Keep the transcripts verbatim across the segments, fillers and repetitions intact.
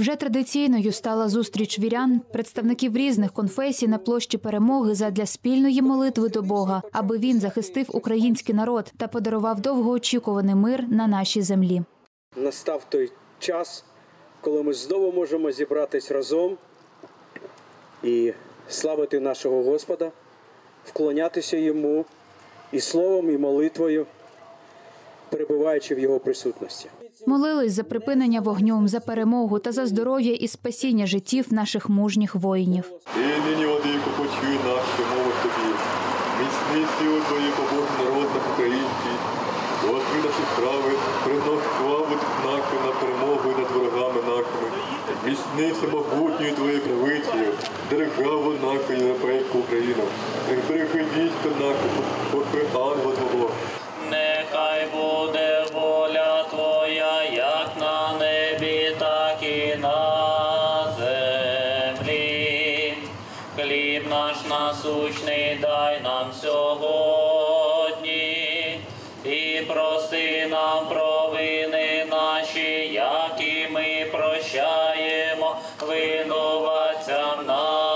Вже традиційною стала зустріч вірян, представників різних конфесій на площі Перемоги задля спільної молитви до Бога, аби він захистив український народ та подарував довгоочікуваний мир на нашій землі. Настав той час, коли ми знову можемо зібратись разом і славити нашого Господа, вклонятися Йому і словом, і молитвою, перебуваючи в Його присутності. Молились за припинення вогню, за перемогу та за здоров'я і спасіння життів наших мужніх воїнів. І нині, владико, почуй наші мови тобі, міцний силу твої побожий народ наш український, Господи наші справи, принос славу нашу на перемогу над ворогами нашими, міцний всемогутньою твоєю правицею, державу нашу європейську Україну, зберегти військо наше, попри ангела Твого. Нехай буде воля Твоя, як на небі, так і на землі. Хліб наш насущний дай нам сьогодні, і прости нам провини наші, як і ми прощаємо винуватцям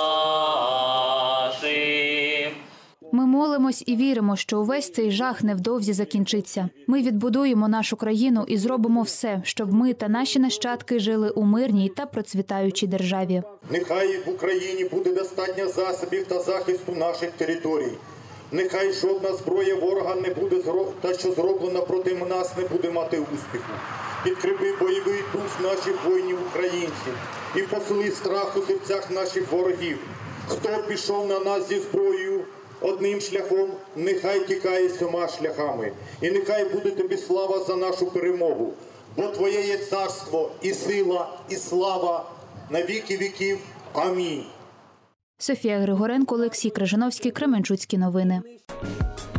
нашим. Ми молимось і віримо, що увесь цей жах невдовзі закінчиться. Ми відбудуємо нашу країну і зробимо все, щоб ми та наші нащадки жили у мирній та процвітаючій державі. Нехай в Україні буде достатньо засобів та захисту наших територій. Нехай жодна зброя ворога не буде та що зроблена проти нас не буде мати успіху. Підкріпи бойовий дух наших воїнів-українців і посили страх у серцях наших ворогів. Хто пішов на нас зі зброєю одним шляхом, нехай тікає сьома шляхами. І нехай буде тобі слава за нашу перемогу. Бо Твоє є царство, і сила, і слава на віки віків. Амінь. Софія Григоренко, Олексій Крижановський, Кременчуцькі новини.